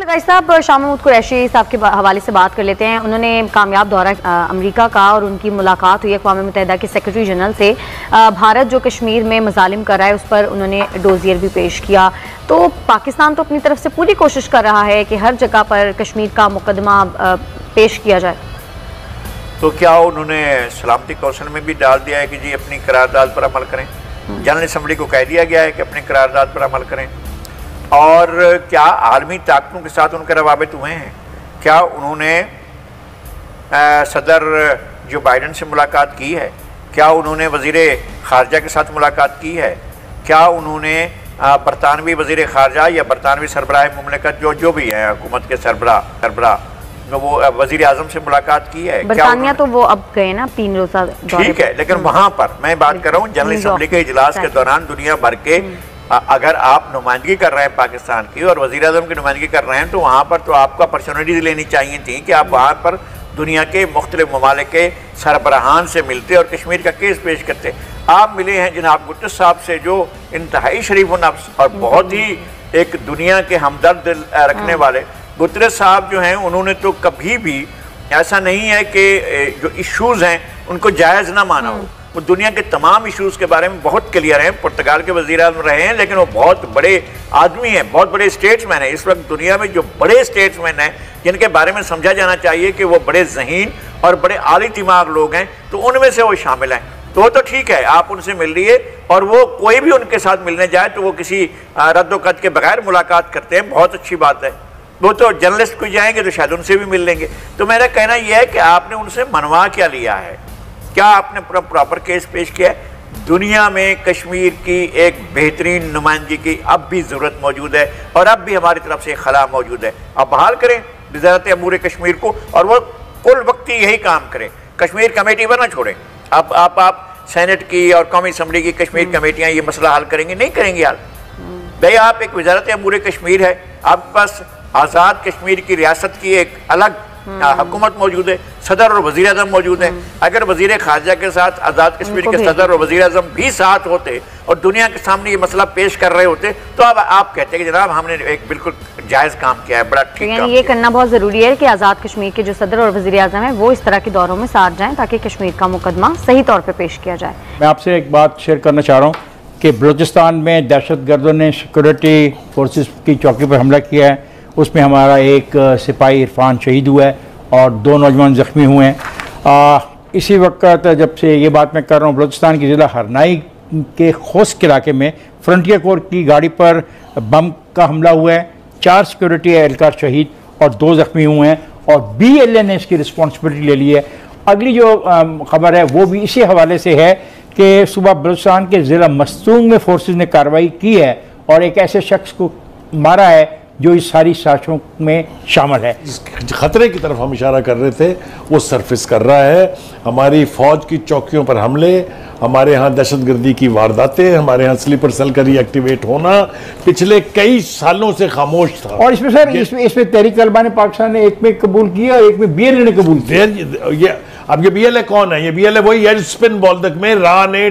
काजी साहब, शाह महमूद कुरैशी साहब के हवाले से बात कर लेते हैं। उन्होंने कामयाब दौरा अमेरिका का और उनकी मुलाकात हुई अक़वाम मुत्तहिदा के सेक्रेटरी जनरल से। भारत जो कश्मीर में मजालिम कर रहा है उस पर उन्होंने डोजियर भी पेश किया। तो पाकिस्तान तो अपनी तरफ से पूरी कोशिश कर रहा है कि हर जगह पर कश्मीर का मुकदमा पेश किया जाए। तो क्या उन्होंने सलामती कौंसिल में भी डाल दिया है कि जी अपनी करारदाद पर अमल करें? जनरल असम्बली को कह दिया गया है कि अपनी करारदाद पर अमल करें। और क्या आलमी ताकतों के साथ उनके रवाबित हुए हैं? क्या उन्होंने सदर जो बाइडन से मुलाकात की है? क्या उन्होंने वज़ीर ख़ारजा के साथ मुलाकात की है? क्या उन्होंने बरतानवी वज़ीर ख़ारजा या बरतानवी सरबराह मुमलिकत जो भी हैं हुकूमत के सरबराह वो वज़ीर आज़म से मुलाकात की है? बरतानिया तो वो अब गए ना 3 रोज़ा, ठीक है, लेकिन वहाँ पर मैं बात कर रहा हूँ जनरल असम्बली के इजलास के दौरान दुनिया भर के अगर आप नुमाइंदगी कर रहे हैं पाकिस्तान की और वज़ीर आज़म की नुमाइंदगी कर रहे हैं तो वहाँ पर तो आपको अपॉर्चुनिटीज़ लेनी चाहिए थी कि आप वहाँ पर दुनिया के मुख्तलिफ ममालिक के सरबराहान से मिलते और कश्मीर का केस पेश करते। आप मिले हैं जनाब गुट्टस साहब से जो इंतहाई शरीफ नफ्स और बहुत ही एक दुनिया के हमदर्द दिल रखने वाले गुतरस साहब जो हैं, उन्होंने तो कभी भी ऐसा नहीं है कि जो इश्यूज़ हैं उनको जायज़ ना माना हो। वो दुनिया के तमाम इश्यूज़ के बारे में बहुत क्लियर हैं। पुर्तगाल के वज़ीर आज़म रहे हैं लेकिन वो बहुत बड़े आदमी हैं, बहुत बड़े स्टेट्समैन हैं। इस वक्त दुनिया में जो बड़े स्टेट्समैन हैं जिनके बारे में समझा जाना चाहिए कि वो बड़े ज़हीन और बड़े आली दिमाग लोग हैं, तो उनमें से वो शामिल हैं। तो ठीक है, आप उनसे मिल रही है और वो कोई भी उनके साथ मिलने जाए तो वो किसी रद्द-ओ-कत के बगैर मुलाकात करते हैं, बहुत अच्छी बात है। वो तो जर्नलिस्ट को जाएंगे तो शायद उनसे भी मिल लेंगे। तो मेरा कहना यह है कि आपने उनसे मनवा क्या लिया है? क्या आपने पूरा प्रॉपर केस पेश किया है? दुनिया में कश्मीर की एक बेहतरीन नुमाइंदगी की अब भी ज़रूरत मौजूद है और अब भी हमारी तरफ से खला मौजूद है। आप बहाल करें वज़ारत अमूर कश्मीर को और वो कुल वक्त यही काम करें, कश्मीर कमेटी पर ना छोड़ें। आप सेनेट की और कौमी असम्बली की कश्मीर कमेटियाँ ये मसला हल करेंगी? नहीं करेंगी हल। भाई आप एक वज़ारत अमूर कश्मीर है, आपके पास आज़ाद कश्मीर की रियासत की एक अलग हुकूमत मौजूद है, सदर और वज़ीर आज़म मौजूद है। अगर वज़ीर ख़ारजा के साथ आज़ाद कश्मीर के सदर और वज़ीर आज़म भी साथ होते और दुनिया के सामने ये मसला पेश कर रहे होते तो अब आप कहते हैं कि जनाब हमने एक बिल्कुल जायज़ काम किया है, बड़ा ठीक काम। ये करना बहुत ज़रूरी है कि आज़ाद कश्मीर के जो सदर और वज़ीर आज़म है वो इस तरह के दौरों में साथ जाएँ ताकि कश्मीर का मुकदमा सही तौर पर पेश किया जाए। मैं आपसे एक बात शेयर करना चाह रहा हूँ कि बलूचिस्तान में दहशत गर्दों ने सिक्योरिटी फोर्सेस की चौकी पर हमला किया है। उसमें हमारा एक सिपाही इरफान शहीद हुआ है और 2 नौजवान ज़ख्मी हुए हैं। इसी वक्त जब से ये बात मैं कर रहा हूँ, बलूचिस्तान के ज़िला हरनाई के खोस्क इलाके में फ्रंटियर कोर की गाड़ी पर बम का हमला हुआ है। 4 सिक्योरिटी एहलकार शहीद और 2 ज़ख्मी हुए हैं और BLA ने इसकी रिस्पॉन्सिबिलिटी ले ली है। अगली जो खबर है वो भी इसी हवाले से है कि सुबह बलूचिस्तान के ज़िला मस्तूंग में फोर्सेस ने कार्रवाई की है और एक ऐसे शख्स को मारा है जो इस सारी साजिशों में शामिल है। जिस खतरे की तरफ हम इशारा कर रहे थे वो सरफेस कर रहा है। हमारी फौज की चौकियों पर हमले, हमारे यहाँ दहशतगर्दी की वारदातें, हमारे यहाँ स्लीपर सेल का रीएक्टिवेट होना पिछले कई सालों से खामोश था। और इसमें सर इसमें तहरीक तालिबान पाकिस्तान ने एक में कबूल किया, एक में BLA ने कबूल किया। अब ये BLA कौन है? ये BLA वही है स्पिन बॉल्दक में रा ने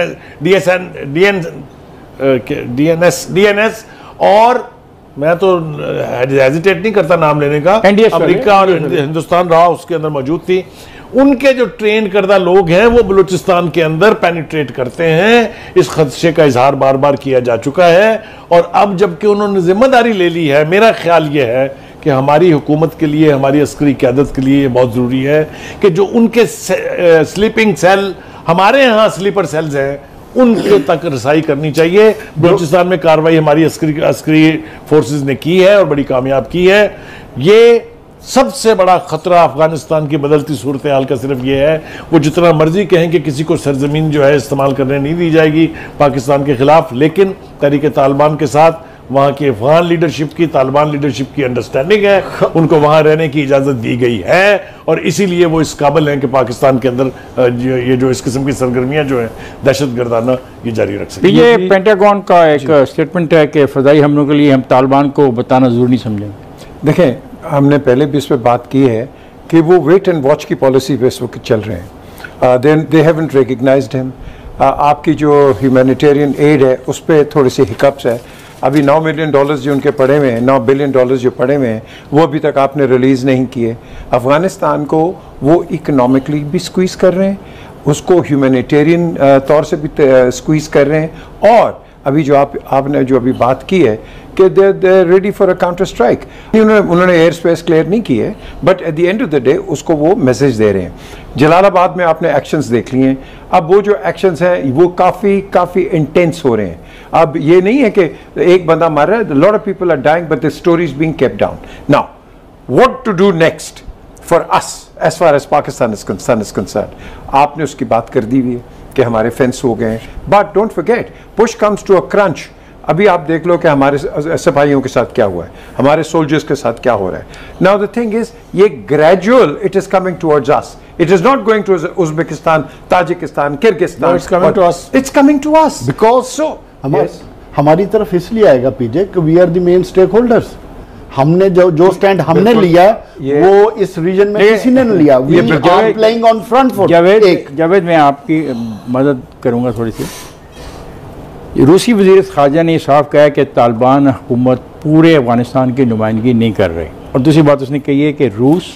DNS और मैं तो हेजिटेट नहीं करता नाम लेने का, अमेरिका और हिंदुस्तान रहा उसके अंदर मौजूद थी। उनके जो ट्रेन करदा लोग हैं वो बलूचिस्तान के अंदर पेनिट्रेट करते हैं। इस खदशे का इजहार बार बार किया जा चुका है और अब जबकि उन्होंने जिम्मेदारी ले ली है, मेरा ख्याल ये है कि हमारी हुकूमत के लिए, हमारी अस्करी क़यादत के लिए बहुत ज़रूरी है कि जो उनके स्लीपिंग सेल, हमारे यहाँ स्लीपर सेल्स हैं, उनके तक रसाई करनी चाहिए। बलूचिस्तान में कार्रवाई हमारी अस्करी फोर्सेस ने की है और बड़ी कामयाब की है। ये सबसे बड़ा खतरा अफगानिस्तान की बदलती सूरत हाल का सिर्फ ये है, वो जितना मर्जी कहें कि किसी को सरजमीन जो है इस्तेमाल करने नहीं दी जाएगी पाकिस्तान के खिलाफ, लेकिन तहरीक तालिबान के साथ वहाँ की अफगान लीडरशिप की, तालिबान लीडरशिप की अंडरस्टैंडिंग है, उनको वहाँ रहने की इजाज़त दी गई है और इसीलिए वो इस काबिल हैं कि पाकिस्तान के अंदर ये जो इस किस्म की सरगर्मियाँ जो हैं दहशत गर्दाना ये जारी रख सकें। ये पेंटागन का एक स्टेटमेंट है कि फ़ज़ाई हमलों के लिए हम तालिबान को बताना ज़रूरी नहीं समझें। देखें, हमने पहले भी इस पर बात की है कि वो वेट एंड वॉच की पॉलिसी पे इस वक्त चल रहे हैं। They haven't recognized him. आपकी जो ह्यूमैनिटेरियन एड है उस पर थोड़ी सी हिकअप्स है। अभी $9 मिलियन जो उनके पड़े हुए हैं, $9 बिलियन जो पड़े हुए हैं, वो अभी तक आपने रिलीज़ नहीं किए। अफ़गानिस्तान को वो इकोनॉमिकली भी स्क्वीज़ कर रहे हैं, उसको ह्यूमैनिटेरियन तौर से भी स्क्वीज़ कर रहे हैं, और अभी जो आपने जो अभी बात की है कि they ready for a counter strike. उन्होंने एयर स्पेस क्लियर नहीं की है, but at the end of the day उसको वो मैसेज दे रहे हैं। जलालाबाद में आपने एक्शंस देख लिए हैं, अब वो जो एक्शंस हैं वो काफ़ी इंटेंस हो रहे हैं। अब ये नहीं है कि एक बंदा मर रहा है, lot of people are dying, but the story is being kept down. Now what to do next for us as far as Pakistan is concerned. आपने उसकी बात कर दी हुई है कि हमारे फेंस हो गए हैं, but don't forget push comes to a crunch. अभी आप देख लो कि हमारे सिपाहियों के साथ क्या हुआ है, हमारे सोल्जर्स के साथ क्या हो रहा है। नाउ द थिंग इज, ये gradual it is coming towards us, it is not going to Uzbekistan, Tajikistan, Kyrgyzstan, it's coming to us, it's coming to us because so हमारी तरफ इसलिए आएगा पीजे कि we are the main stakeholders. हमने जो stand हमने लिया वो इस रीजन में किसी ने नहीं लिया। We are playing on front foot. Javed मैं आपकी मदद करूंगा थोड़ी सी। रूसी वज़ीर ख़ारजा ने साफ कहा कि तालिबान हुकूमत पूरे अफ़गानिस्तान की नुमाइंदगी नहीं कर रही, और दूसरी बात उसने कही है कि रूस,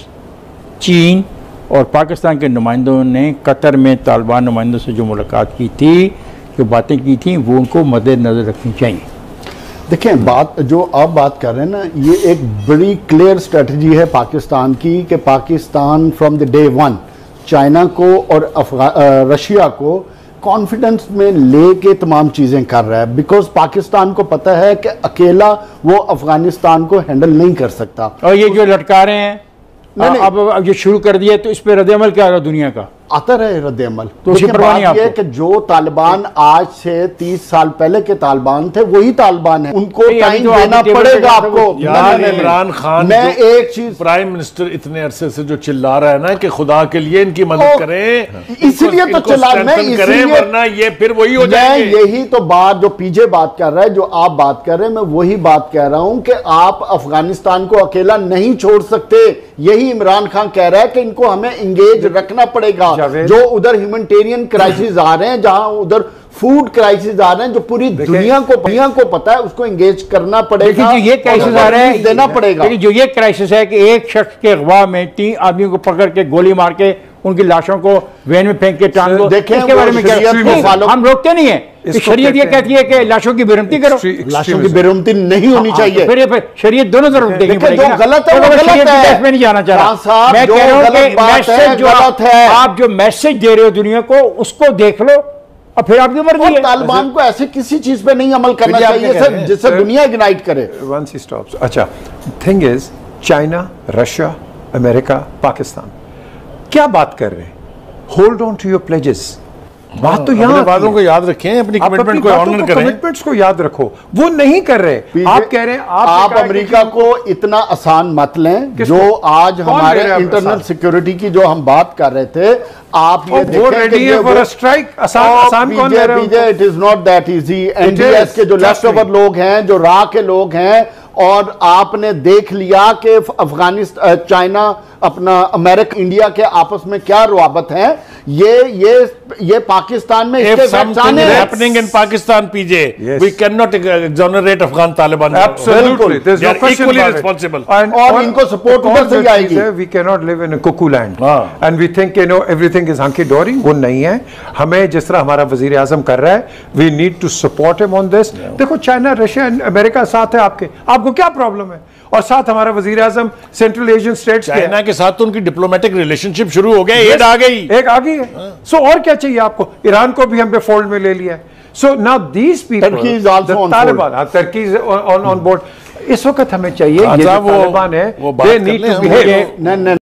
चीन और पाकिस्तान के नुमाइंदों ने कतर में तालिबान नुमाइंदों से जो मुलाकात की थी, जो बातें की थी, वो उनको मद्देनज़र रखनी चाहिए। देखें, बात जो आप बात कर रहे हैं ना, ये एक बड़ी क्लियर स्ट्रेटजी है पाकिस्तान की कि Pakistan from the day one China को और रशिया को कॉन्फिडेंस में लेके तमाम चीज़ें कर रहा है, बिकॉज पाकिस्तान को पता है कि अकेला वो अफगानिस्तान को हैंडल नहीं कर सकता। और ये जो लटका रहे हैं अब ये शुरू कर दिया, तो इस पर रद्द-ए-अमल क्या रहा दुनिया का? आता रहे रद्द-ए-अमल। तो उसकी परवाह नहीं आपको? कि जो तालिबान आज से 30 साल पहले के तालिबान थे वही तालिबान है, उनको टाइम देना पड़ेगा आपको। इमरान खान, मैं एक चीज, प्राइम मिनिस्टर इतने अरसे से जो चिल्ला रहा है ना कि खुदा के लिए इनकी मदद करें, इसलिए तो चिल्ला, मैं इसलिए, वरना ये फिर वही हो जाएंगे। यही तो बात जो पीजे बात कर रहा है, जो आप बात कर रहे हैं, मैं वही बात कह रहा हूं कि आप अफगानिस्तान को अकेला नहीं छोड़ सकते। यही इमरान खान कह रहा है कि इनको हमें इंगेज रखना पड़ेगा। जो उधर ह्यूमैनिटेरियन क्राइसिस आ रहे हैं, जहां उधर फूड क्राइसिस आ रहे हैं, जो पूरी दुनिया को पता है, उसको एंगेज करना पड़ेगा। जो ये क्राइसिस आ रहा है देना पड़ेगा। जो ये क्राइसिस है कि एक शख्स के अगवा में 3 आदमियों को पकड़ के गोली मार के उनकी लाशों को वैन में फेंक के टांग दो, इसके बारे में क्या हम रोकते नहीं है? शरीयत ये कहती है कि लाशों की बेरुमती करो, लाशों की बेरुमती नहीं होनी चाहिए। फिर शरीयत दोनों तरफ देखनी पड़ेगी। जो गलत है वो गलत है, मैं नहीं जाना चाह रहा। मैं कह रहा हूं कि मैसेज जो आप जो मैसेज दे रहे हो दुनिया को, उसको देख लो और फिर आपकी मर्जी है। तालिबान को ऐसे किसी चीज पे नहीं अमल करना चाहिए जिससे दुनिया इग्नाइट करे। वंस ही स्टॉप्स। अच्छा, thing is, China, Russia, America, Pakistan क्या बात कर रहे हैं? Hold on to your pledges. बात तो यहाँ वादों को याद रखें, अपनी कमिटमेंट को ऑनर करें, कमिटमेंट्स को याद रखो। वो नहीं कर रहे। आप कह रहे हैं आप अमेरिका को इतना आसान मत लें। जो आज हमारे इंटरनल सिक्योरिटी की जो हम बात कर रहे थे, आप ये देखें फॉर अ स्ट्राइक। आसान कौन ले रहा है? It is not that easy. NDS के जो लेफ्ट ओवर लोग हैं, जो रा के लोग हैं, और आपने देख लिया कि अफगानिस्तान, चाइना, अपना अमेरिका, इंडिया के आपस में क्या रुआबत है। ये पाकिस्तान में if something is happening in Pakistan, PJ, we cannot exonerate Afghan Taliban. Absolutely, there's no question equally responsible. और इनको सपोर्ट उधर से आएगी। We cannot live in a cuckoo land and we think everything is hunky dory. वो नहीं है। हमें जिस तरह हमारा वजीर आजम कर रहा है, we need to support him on this. देखो, चाइना, रशिया, अमेरिका साथ है आपको क्या प्रॉब्लम है? और साथ हमारा वजीर आजम सेंट्रल एशियन स्टेट्स, चाइना के साथ तो उनकी डिप्लोमेटिक रिलेशनशिप शुरू हो गए, एड आ गई, एक आ गई है। सो और क्या चाहिए आपको? ईरान को भी हम पे फोल्ड में ले लिया है। So now these people, Taliban, Turkey on board. इस वक्त हमें चाहिए, ये तालिबान है, दे नीड टू बिहेव।